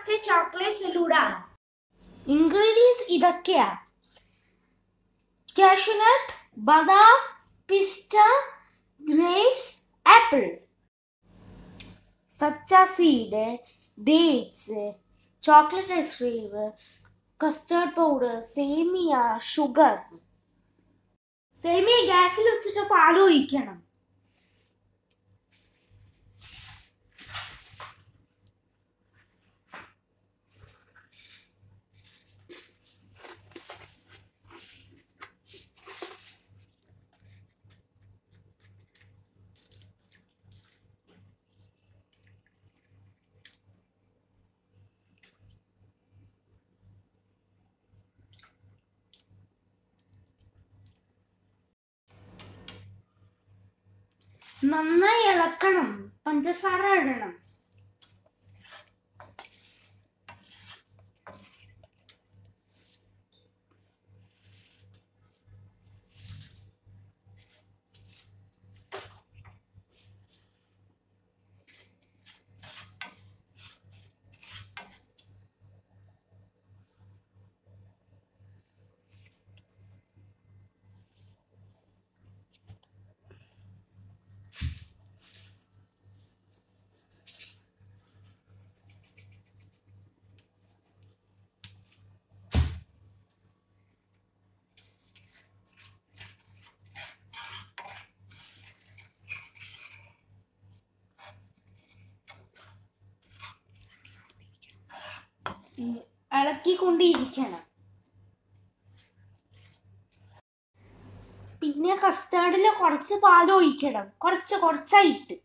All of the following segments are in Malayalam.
First chocolate falooda. ഇൻഗ്രീഡിയൻസ് ഇതൊക്കെയാ: കാഷ്യൂനട്ട്, ബദാം, പിസ്റ്റ, ഗ്രേപ്സ്, ആപ്പിൾ, സച്ച seed, dates, chocolate ice cream, custard powder, സേമിയ, ഷുഗർ. സേമിയ ഗ്യാസിൽ വെച്ചിട്ട് പാൽ ഒഴിക്കണം. നന്നായി ഇളക്കണം. പഞ്ചസാര ഇടണം. ഇളക്കിക്കൊണ്ടിരിക്കണം. പിന്നെ കസ്റ്റാർഡിൽ കുറച്ച് പാൽ ഒഴിക്കണം. കുറച്ചായിട്ട്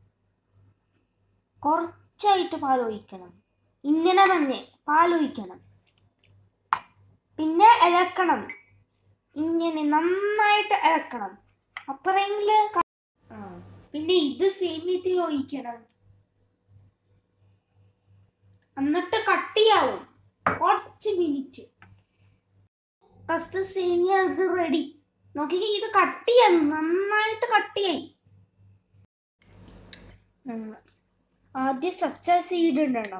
പാൽ ഒഴിക്കണം. ഇങ്ങനെ തന്നെ പാൽ ഒഴിക്കണം. പിന്നെ ഇളക്കണം. ഇങ്ങനെ നന്നായിട്ട് ഇളക്കണം. അപ്പറെങ്കില് പിന്നെ ഇത് സേമിയത്തിൽ ഒഴിക്കണം. എന്നിട്ട് കട്ടിയാവും. കുറച്ച് മിനിറ്റ്. കസ്റ്റർഡ് സേമിയ ഇത് റെഡി. നോക്കിക്കേ, ഇത് കട്ടിയായി, നന്നായിട്ട് കട്ടിയായി. ആദ്യം സച്ച സീഡ് ഇടണം.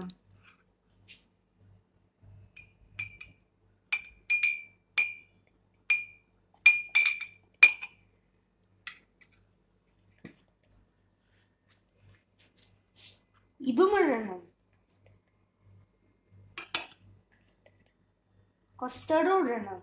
ഇതും ഇടണം. കസ്റ്റർഡും ഇടണം.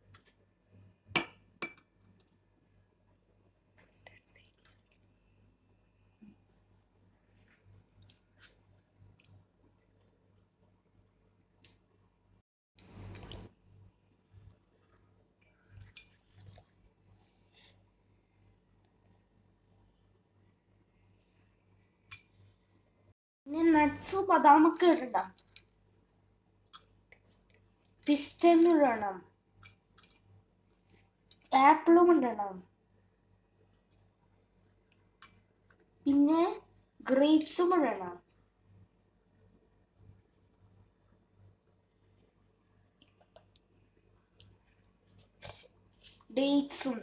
പിന്നെ നട്ട്സും ബദാമൊക്കെ ഇടണം. പിസ്റ്റയും ഇടണം. ആപ്പിളും ഇടണം. പിന്നെ ഗ്രേപ്സും ഇടണം. ഡേറ്റ്സും.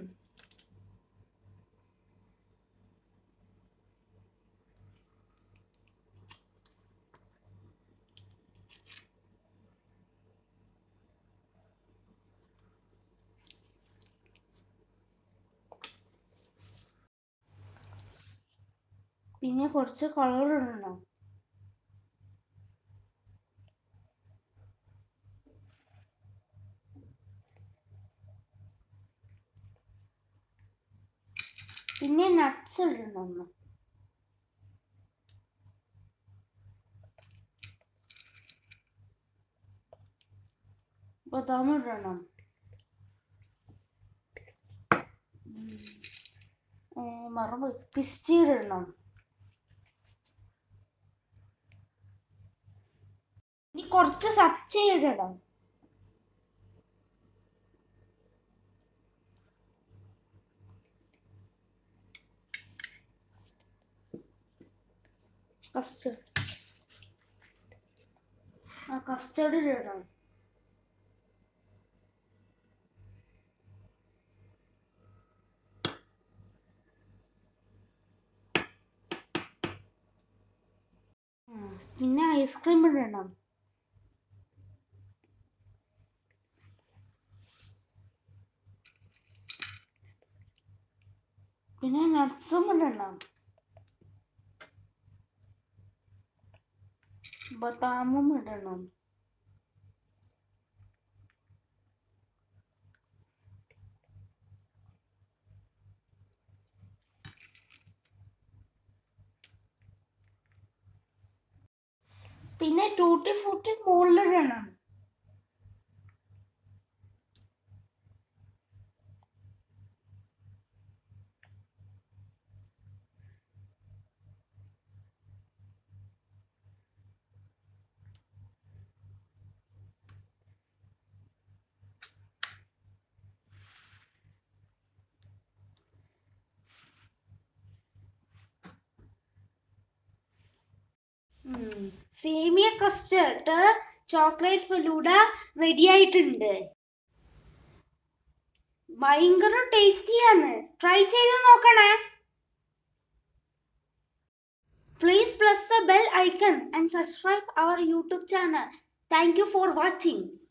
പിന്നെ കുറച്ച് കളർ ഇടണം. പിന്നെ നട്ട്സ് ഇടണം. ബദാം ഇടണം. പിസ്ത ഇടണം. ഇനി കുറച്ച് സച്ച ഇടണം. കസ്റ്റർഡ് ഇടണം. പിന്നെ ഐസ്ക്രീം ഇടണം. പിന്നെ നട്ട്സും ഇടണം. ബദാമും ഇടണം. പിന്നെ ടൂട്ടി ഫ്രൂട്ടി മുകളിലിടണം. സേമിയ കസ്റ്റർഡ് ചോക്ലേറ്റ് ഫലൂഡ റെഡി ആയിട്ടുണ്ട്. ഭയങ്കര ടേസ്റ്റിയാണ്. ട്രൈ ചെയ്ത് നോക്കണേ. Please press the bell icon and subscribe our YouTube channel. Thank you for watching.